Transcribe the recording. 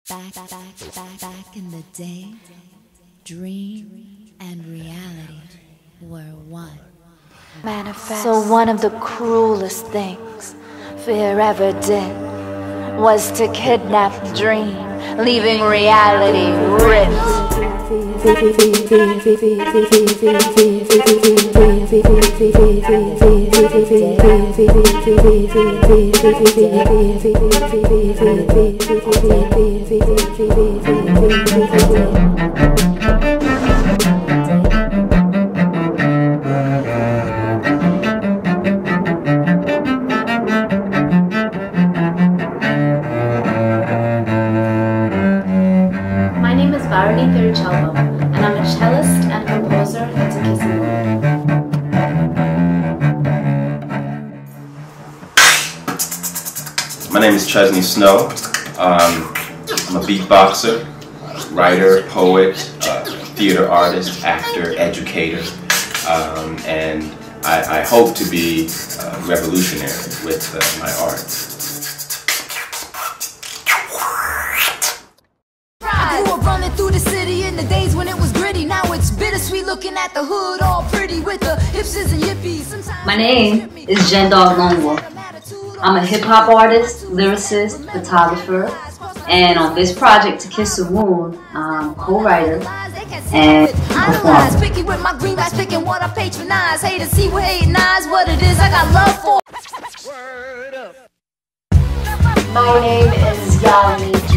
Back in the day, dream and reality were one. Manifest. So one of the cruelest things fear ever did was to kidnap the dream, leaving reality ripped. My name is Varuni Tiruchelvam, and I'm a cellist and composer at Dixon Place. My name is Chesney Snow. I'm a beatboxer, writer, poet, theater artist, actor, educator, and I hope to be revolutionary with my art. Running through the city in the days when it was gritty. Now it's bittersweet looking at the hood all pretty with the hipsters and yippies. My name is Jendog Lonewolf. I'm a hip-hop artist, lyricist, photographer, and on this project, To Kiss a Moon, I'm co-writer and performer. Picky with my green guys, picking what I patronize. Hate to see what hating eyes, what it is I got love for. My name is YaliniDream.